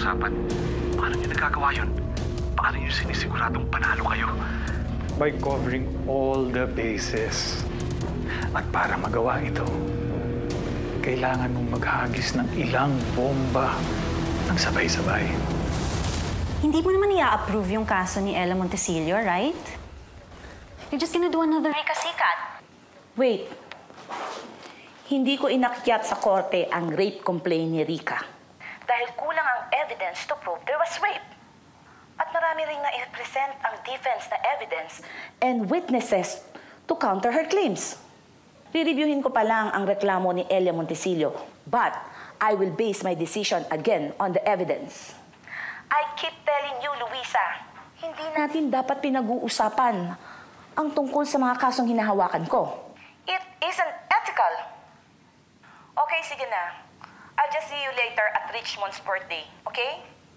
usapan. Paano niyo nagagawa yun? Paano niyo sinisiguradong panalo kayo? By covering all the bases. At para magawa ito, kailangan mong maghagis ng ilang bomba ng sabay-sabay. Hindi mo naman i-approve yung kaso ni Ella Montesilio, right? You're just gonna do another Rica Sikat. Wait. Hindi ko inakyat sa korte ang rape complaint ni Rica. Dahil kulang ang evidence to prove there was rape. At marami ring na-present ang defense na evidence and witnesses to counter her claims. Re-reviewin ko pa lang ang reklamo ni Ella Montesilio, but I will base my decision again on the evidence. I keep telling you, Luisa, hindi natin dapat pinag-uusapan ang tungkol sa mga kasong hinahawakan ko. It isn't ethical. Okay, sige na. I'll just see you later at Richmond's birthday, okay?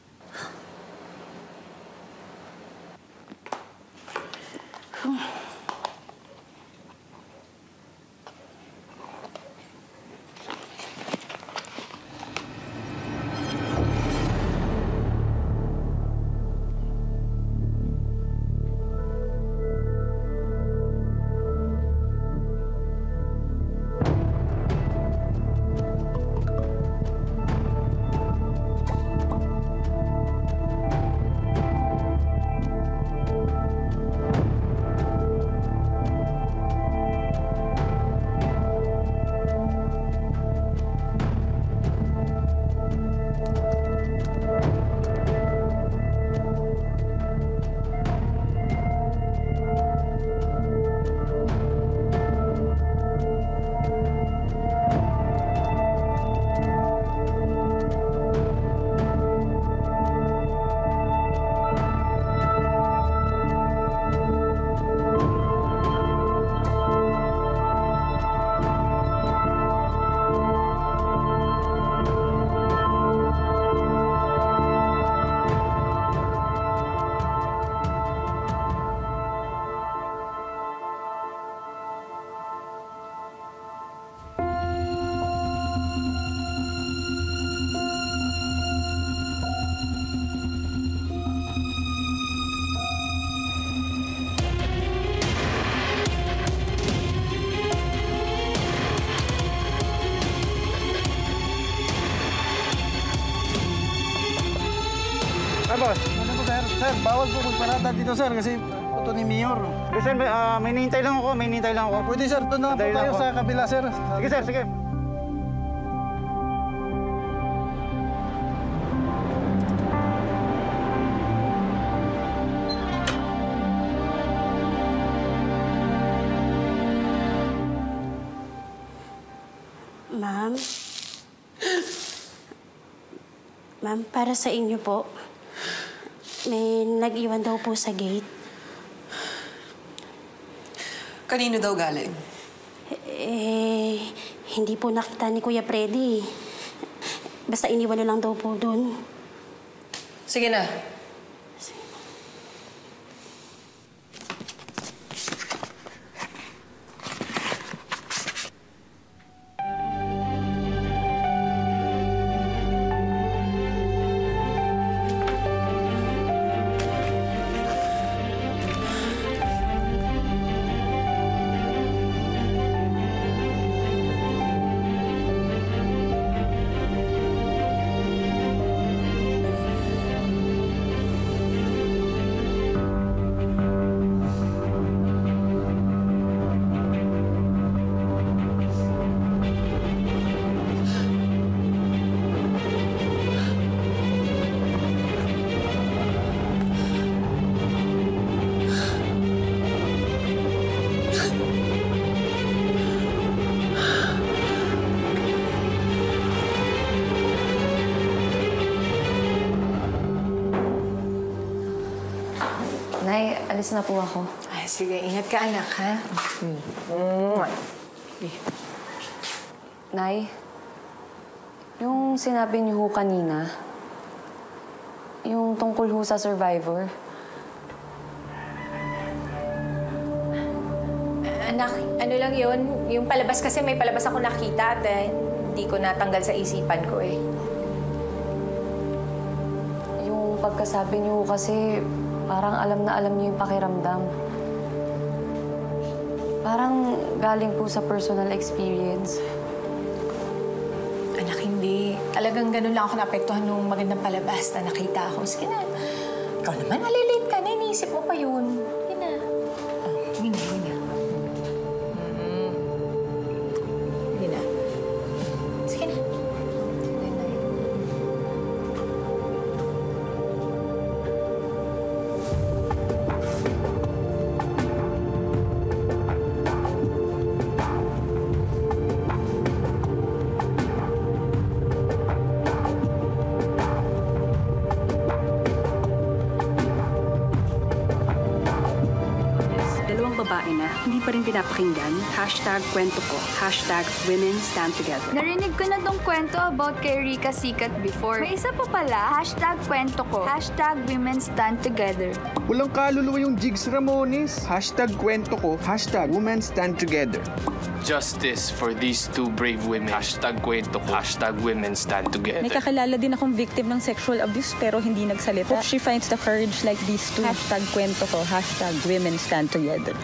Boss, ano po, sir? Sir, bawal po magparada dito, sir, kasi ito ni Mayor. Sir, may hinihintay lang ako, Pwede, sir, doon na po tayo sa kabila, sir. Sige, sir, sige. Ma'am? Ma'am, para sa inyo po. May nag-iwan daw po sa gate. Kanino daw galing? Hindi po nakita ni Kuya Freddy. Basta iniwan na lang daw po doon. Sige na. Nay, alis na po ako. Ay, sige, ingat ka, anak, ha? Nay, yung sinabi niyo ho kanina, yung tungkol ho sa survivor. Anak, ano lang yun? Yung palabas kasi may palabas ako nakita at hindi ko natanggal sa isipan ko eh. pagkasabi niyo kasi parang alam na alam niyo yung pakiramdam. Parang galing po sa personal experience. Anak, hindi. Talagang ganun lang ako naapektuhan nung magandang palabas na nakita ako. Sige na. Ikaw naman, malilate ka na. Iniisip mo pa yun. Sige na. Oh, hindi na. Sige na. Sige na. Babae na, hindi pa rin pinapakinggan, #kwento ko, #women stand together. Narinig ko na tong kwento about kay Rika Sikat before. May isa pa pala, #kwento ko, #women stand together. Walang kaluluwa yung Jigs Ramones. #kwento ko, #women stand together. Justice for these two brave women. #kwento ko, #women stand together. May kakilala din akong victim ng sexual abuse pero hindi nagsalita. Hope she finds the courage like these two. #kwento ko, #women stand together.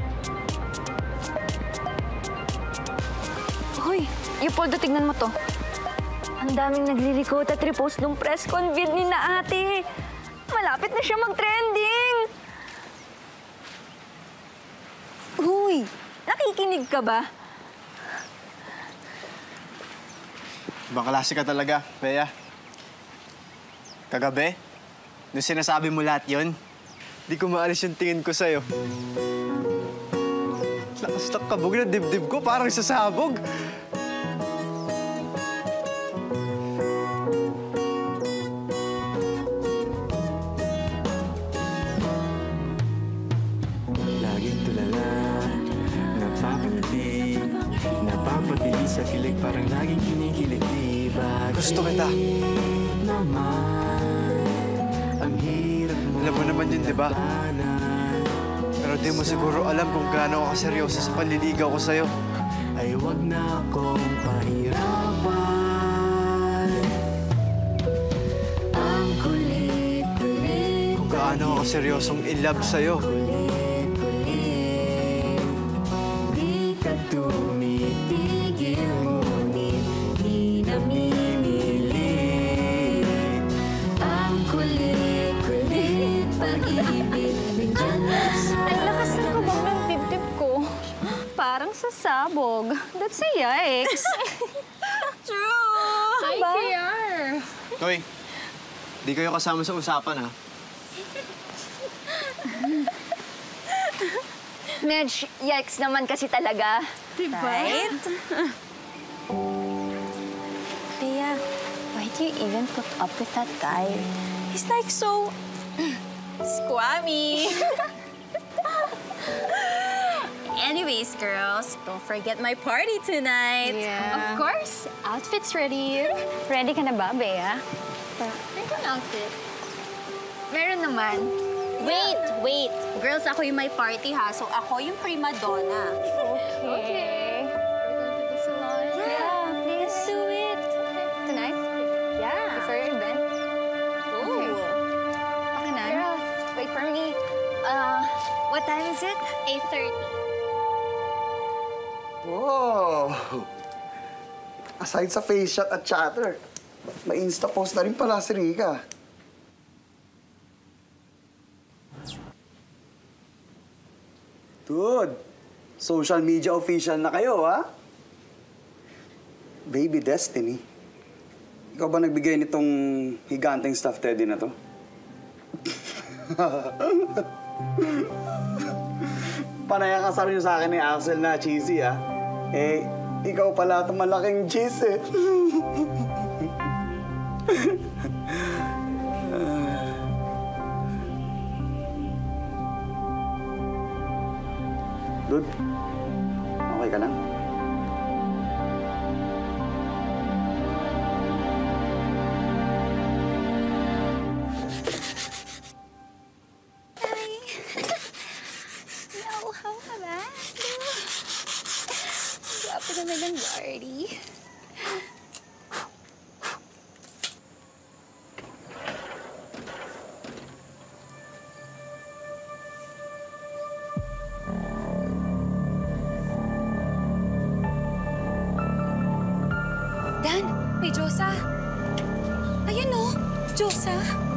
Hoy, Leopoldo, tignan mo to. Ang daming nagre-record at repost nung press con vid ni na ate. Malapit na siya mag-trending. Huy, nakikinig ka ba? Ibang klase ka talaga, Bea. Kagabi, nung sinasabi mo lahat yun, di ko maalis yung tingin ko sa'yo. Lakas ng kabog na dibdib ko, parang sasabog. Laging tulala, napapatili sa kilig, parang laging kinikilig, diba? Gusto kita. Alam mo naman yun, di ba? Pero di mo siguro alam kung gaano ako seryoso sa panliligaw ko sa'yo. Ay wag na akong pahirapan. Ang kulit-kulit. Kung gaano ako seryosong in love sa'yo. Di ka tumitigil, ngunit di namimilit. Ang kulit-kulit, pag-ibig, bigyan na sa Ang lakas ng kabog ng dibdib ko. Parang sasabog. That's a yikes. True! Hi, KR! Hoy, di kayo kasama sa usapan, ha? Medj, yikes naman kasi talaga. Diba? Right? Thea, why do you even put up with that guy? He's like so... squammy. Anyways, girls, don't forget my party tonight. Yeah. Of course. Outfit's ready. Ready ka na ba, Bea? Meron kang outfit. Meron naman. Wait. Girls, ako yung may party, ha? So, ako yung prima donna. Okay. We're going to the salon. Yeah, please. Let's do it. Tonight? Yeah. Before your event? Ooh. Okay na. Girls, wait for me. What time is it? 8:30. Wow! Aside sa face shot at chatter, may Insta post na rin pala si Rika. Dude, social media official na kayo, ha? Baby Destiny. Ikaw ba nagbigay nitong higanteng stuffed teddy na to? Panaya ka sa rin sa akin ni Axel na cheesy, ha? Eh, ikaw pala itong malaking cheese, eh. Dude, okay ka lang? How ka ba? Gwapo naman ng party. Diyosa. Ayan o, Diyosa.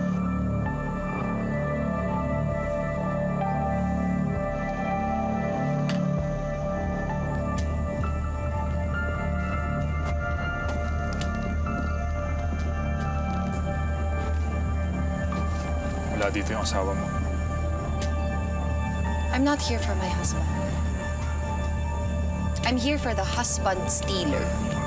Wala dito yung asawa mo. I'm not here for my husband. I'm here for the husband stealer.